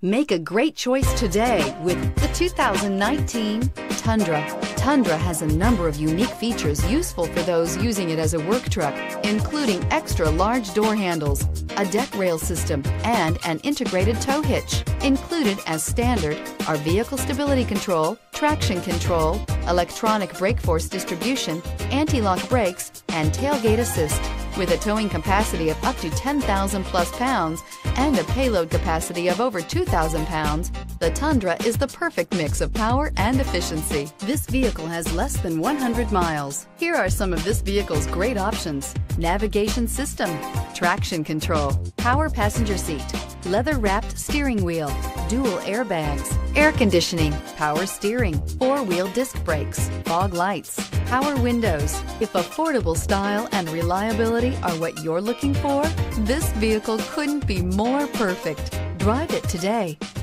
Make a great choice today with the 2019 Tundra. Tundra has a number of unique features useful for those using it as a work truck, including extra large door handles, a deck rail system, and an integrated tow hitch. Included as standard are vehicle stability control, traction control, electronic brake force distribution, anti-lock brakes, and tailgate assist. With a towing capacity of up to 10,000 plus pounds and a payload capacity of over 2,000 pounds, the Tundra is the perfect mix of power and efficiency. This vehicle has less than 100 miles. Here are some of this vehicle's great options: navigation system, traction control, power passenger seat, leather-wrapped steering wheel, dual airbags, air conditioning, power steering, four-wheel disc brakes, fog lights, power windows. If affordable style and reliability are what you're looking for, this vehicle couldn't be more perfect. Drive it today.